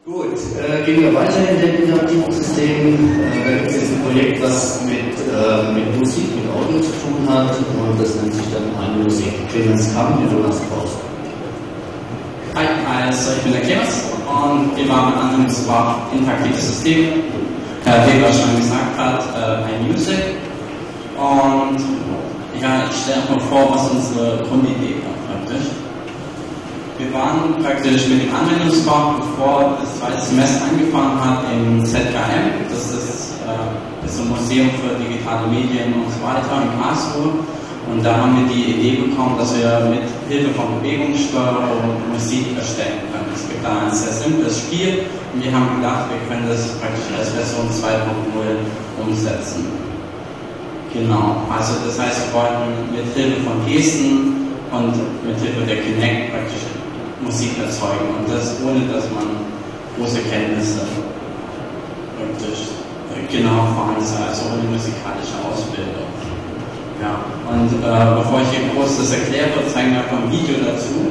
Gut, gehen wir weiter in den interaktiven Systemen. Da gibt es jetzt ein Projekt, was mit Musik, mit Audio zu tun hat, und das nennt sich dann iMusic. Clemens Kamm, den Jonas Kraus. Hi, also ich bin der Clemens und wir waren mit anderen zwar interaktives System, wie er schon gesagt hat, iMusic. Und ja, ich stelle auch mal vor, was unsere Grundidee war praktisch. Wir waren praktisch mit dem Anwendungsfach, bevor das zweite Semester angefangen hat, im ZKM. Das ist so ein Museum für digitale Medien und so weiter in Karlsruhe. Und da haben wir die Idee bekommen, dass wir mit Hilfe von Bewegungssteuerung Musik erstellen können. Es gibt da ein sehr simples Spiel und wir haben gedacht, wir können das praktisch als Version 2.0 umsetzen. Genau, also das heißt, wir wollten mit Hilfe von Gesten und mit Hilfe der Kinect praktisch Musik erzeugen, und das ohne, dass man große Kenntnisse praktisch genau vorhanden sei, also ohne musikalische Ausbildung. Ja, und bevor ich hier groß das erkläre, zeigen wir einfach ein Video dazu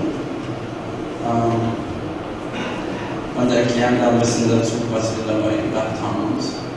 und erklären da ein bisschen dazu, was wir dabei gedacht haben.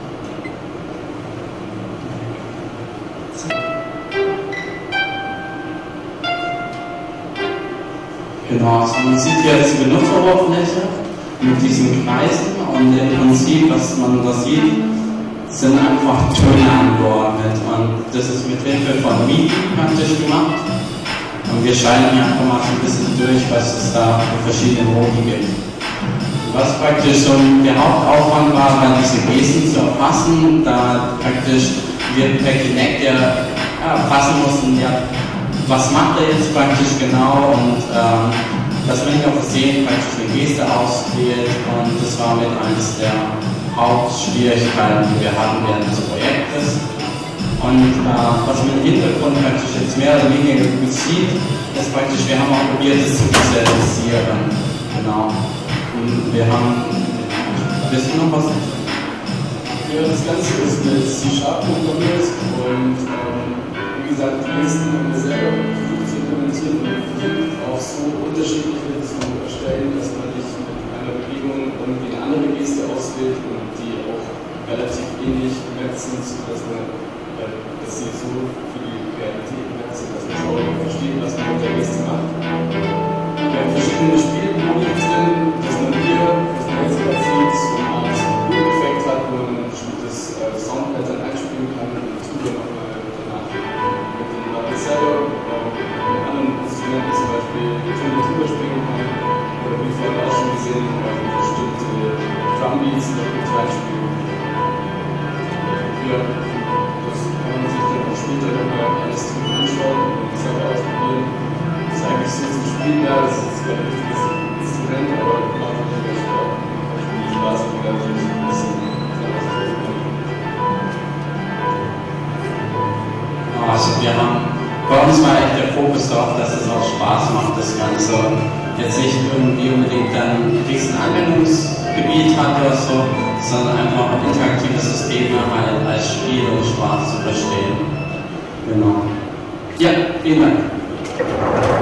Genau, also man sieht jetzt die Benutzeroberfläche mit diesen Kreisen, und im Prinzip, was man da sieht, sind einfach Töne angeordnet, und das ist mit Hilfe von MIDI praktisch gemacht, und wir scheinen hier einfach mal so ein bisschen durch, was es da für verschiedene Modi gibt. Was praktisch schon der Hauptaufwand war diese Gesten zu erfassen, da praktisch wir per Kinect erfassen mussten, ja, was macht er jetzt praktisch genau, und dass man nicht auf Versehen praktisch eine Geste auswählt, und das war mit eines der Hauptschwierigkeiten, die wir hatten während des Projektes. Und was man im Hintergrund praktisch jetzt mehr oder weniger gut sieht, ist praktisch, wir haben auch probiert, es zu visualisieren. Genau. Und wir haben, willst du noch was? Ja, das Ganze ist mit C# programmiert, und wie gesagt, die Gesten haben wir selber versucht zu implementieren und versucht auch so unterschiedliche zu erstellen, dass man nicht mit einer Bewegung irgendwie eine andere Geste auswählt und die auch relativ ähnlich gemerkt sind, sodass sie so für die Realität gemerkt sind, dass man auch versteht, was man mit der Geste macht. Wir haben verschiedene Spielmodi drin, dass man hier, was man jetzt gerade sieht, so eine Art Loop-Effekt hat, wo man ein bestimmtes Soundpattern einspielen kann und drüber nochmal danach mit den Leuten selber, mit anderen Instrumenten zum Beispiel die Töne drüber springen kann, oder wie vorhin auch schon gesehen, bestimmte Drumbeats noch mit reinspielen. Ja, das kann man sich dann auch später nochmal alles drüber anschauen und selber ausprobieren. Das ist eigentlich so zum Spielen da, das ist kein richtiges Instrument, aber macht natürlich Spaß. Die Spaß hat mir natürlich ein bisschen selber ausprobieren. Also bei uns war echt der Fokus darauf, dass es auch Spaß macht, das Ganze. Jetzt nicht irgendwie unbedingt ein riesen Anwendungsgebiet hat oder so, sondern einfach interaktive Systeme halt als Spiel und Spaß zu verstehen. Genau. Ja, vielen Dank.